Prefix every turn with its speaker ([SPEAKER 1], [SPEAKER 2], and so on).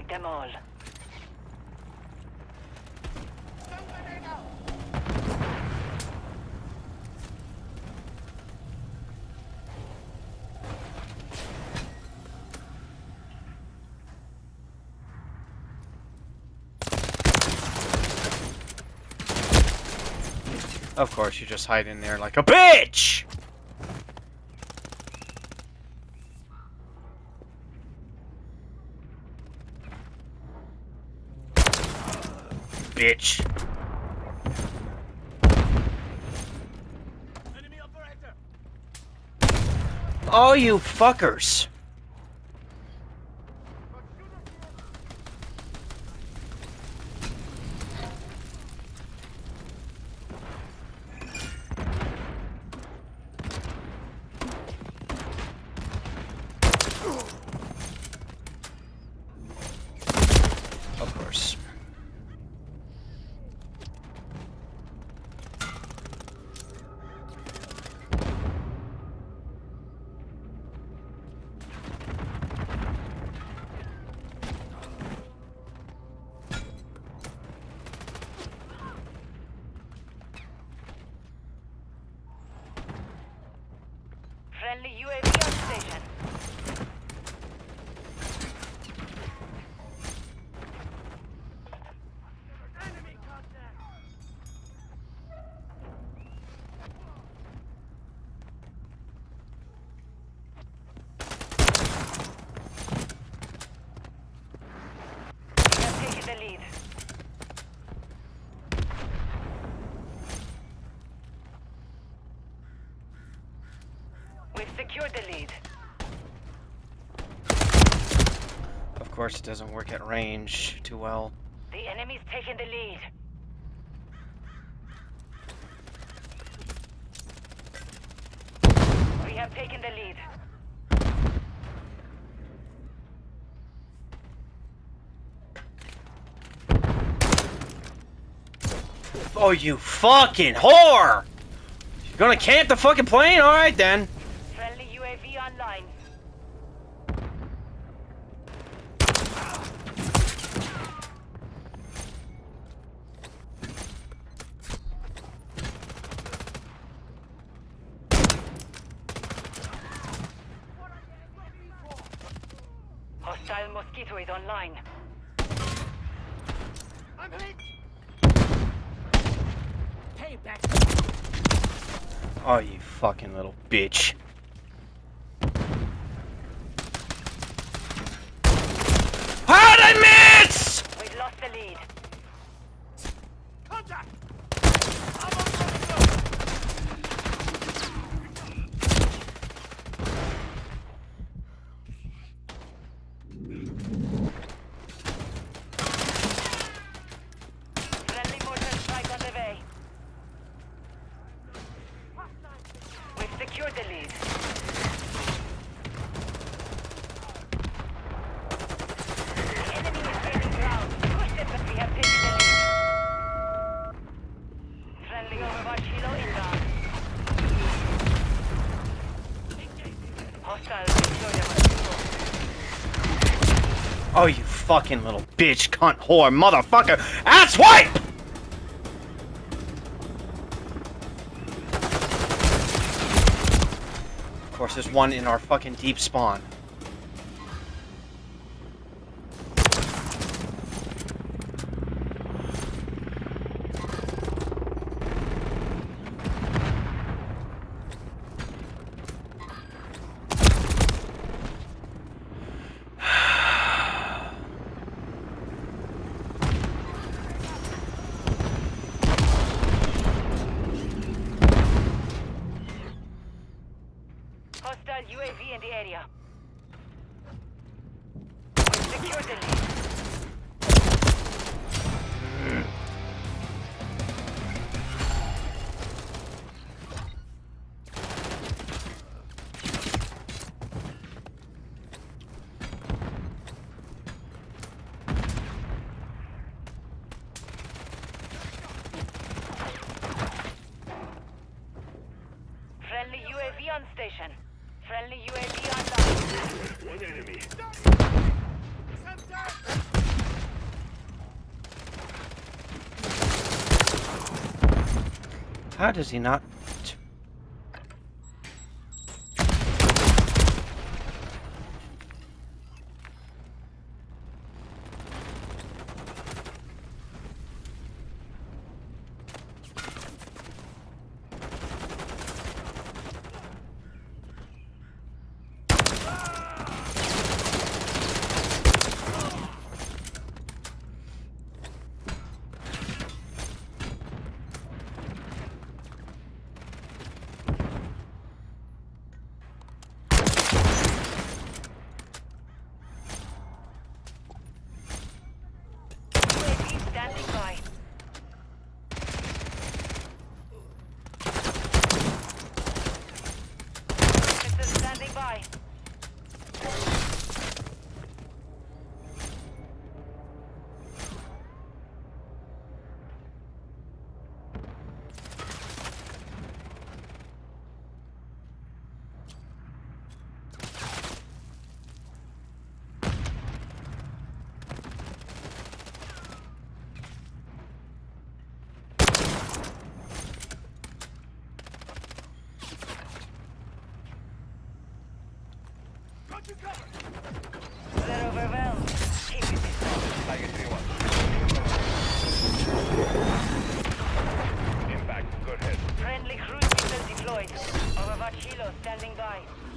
[SPEAKER 1] Eliminate them all.
[SPEAKER 2] Of course, you just hide in there like a bitch! Bitch.
[SPEAKER 3] Enemy operator.
[SPEAKER 2] Oh, you fuckers. Of course.
[SPEAKER 1] Friendly UAV on station.
[SPEAKER 3] Enemy contact.
[SPEAKER 1] We have taken the lead. We've secured the lead.
[SPEAKER 2] Of course, it doesn't work at range too well.
[SPEAKER 1] The enemy's taken the lead. We have taken the lead.
[SPEAKER 2] Oh, you fucking whore! You're gonna camp the fucking plane? Alright then.
[SPEAKER 1] Friendly UAV online. Hostile Mosquito is online.
[SPEAKER 3] I'm hit. Payback.
[SPEAKER 2] Oh, you fucking little bitch. How'd I miss?
[SPEAKER 1] We've lost the lead.
[SPEAKER 3] Contact. I'm on the
[SPEAKER 1] Friendly mortar strike on the way. We've secured the lead. The enemy is gaining ground. Push them, but we have taken the lead. Friendly Overwatch helo inbound. Hostile destroyer Mosquito.
[SPEAKER 2] Oh, you fucking little bitch, cunt, whore, motherfucker, asswipe! Of course, there's one in our fucking deep spawn.
[SPEAKER 1] Hostile UAV in the area. We've secured the lead. Friendly UAV on station. Friendly UAV online.
[SPEAKER 3] One enemy. Contact.
[SPEAKER 2] How does he not?
[SPEAKER 1] UAV standing by. Missile standing by.
[SPEAKER 3] Got you covered.
[SPEAKER 1] They're overwhelmed. Keep it this way.
[SPEAKER 4] Tiger 3-1. Impact. Go ahead.
[SPEAKER 1] Friendly cruise missile deployed. Overwatch Hilo standing by.